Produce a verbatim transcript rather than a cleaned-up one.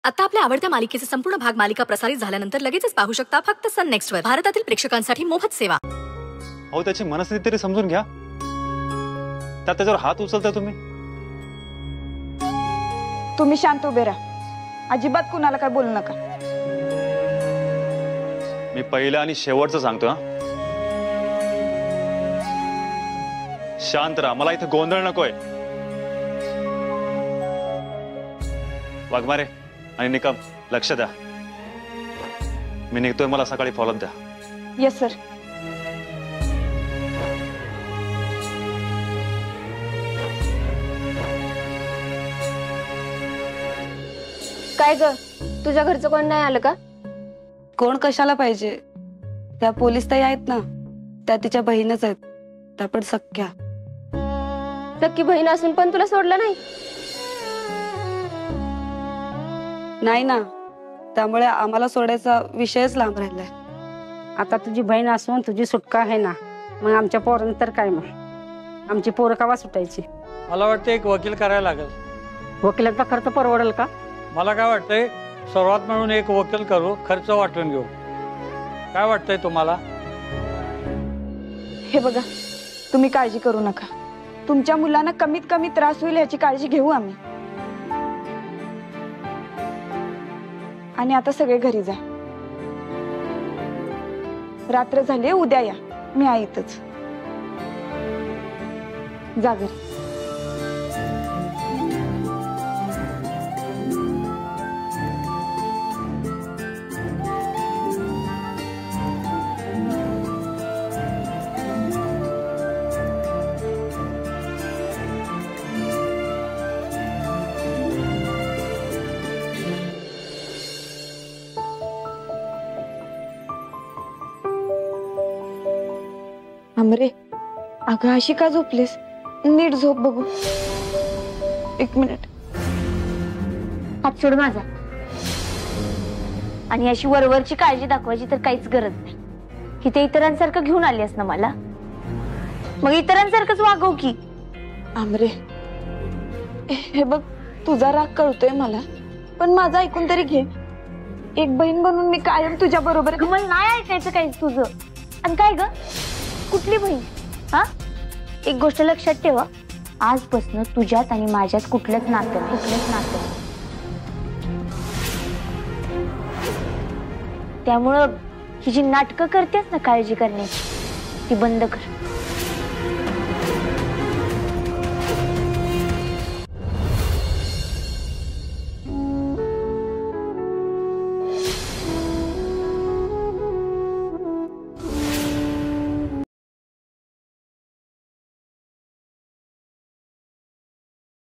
आता आपल्या आवडत्या मालिकेचे संपूर्ण भाग मालिका प्रसारित झाल्यानंतर लगेचच पाहू शकता फक्त सन नेक्स्ट वर. भारतातील प्रेक्षकांसाठी मोफत सेवा. अहो त्याची मनस्थिती तरी समजून घ्या. त्यात त्याच्यावर हात उचलता तुम्ही. तुम्ही शांत उभे राहा. अजिबात कुणाला काय बोलू नका. मी पहिलं आणि शेवटचं सांगतो हा. शांत राहा. मला इथे गोंधळ नकोय. वाघमारे आणि निकम लक्ष द्या. मी निघतोय. मला सकाळी फॉलोअप द्या. Yes sir. काय ग, तुझ्या घरचं कोण नाही आलं का? कोण कशाला पाहिजे. त्या पोलीस ताई आहेत ना, त्या तिच्या बहिणच आहेत. त्या पण सख्या. सख्खी बहीण असून पण तुला सोडलं नाही? नाही ना, त्यामुळे आम्हाला सोडायचा विषयच लांब राहिलाय. आता तुझी बहीण असून तुझी सुटका आहे ना, मग आमच्या पोरांतर काय? मग आमची पोरं कावा सुटायची? मला वाटतं एक वकील करायला लागेल. वकिलाचा खर्च परवडेल का? मला काय वाटतंय, सर्वात मिळून एक वकील करू, खर्च वाटून घेऊ. काय वाटतंय तुम्हाला? हे बघा, तुम्ही काळजी करू नका. तुमच्या मुलांना कमीत कमी त्रास होईल याची काळजी घेऊ आम्ही. आणि आता सगळे घरी जा. रात्र झाली, उद्या या. मी आहे इथंच. जा घरी. अमरे, अगं अशी का झोपलीस? नीट झोप बघू. एक मिनिट. हात सोड माझा. आणि अशी वरवरची काळजी दाखवायची तर काहीच गरज नाही. इथे इतरांसारखं घेऊन आलीस ना मला, मग इतरांसारखंच वागव की. अमरे, हे बघ, तुझा राग कळतोय मला, पण माझं ऐकून तरी घे. एक बहीण बनून मी कायम तुझ्या बरोबर. मला नाही ऐकायचं काही तुझं. आणि काय ग, कुठली बहीण? हा, एक गोष्ट लक्षात ठेवा, आजपासून तुझ्यात आणि माझ्यात कुठलंच नातं नाही. कुठलंच नातं नाही. त्यामुळं ही जी नाटकं करतेस ना काळजी करण्याची, ती बंद कर.